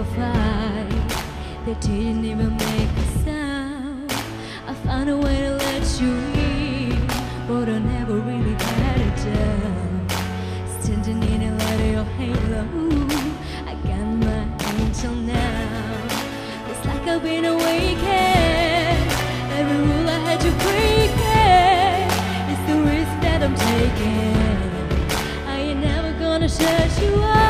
for fight. They didn't even make a sound. I found a way to let you in, but I never really had it down. Standing in a light of your halo, I got my angel now. It's like I've been awakened. Every rule I had to break it. It's the risk that I'm taking. I ain't never gonna shut you up.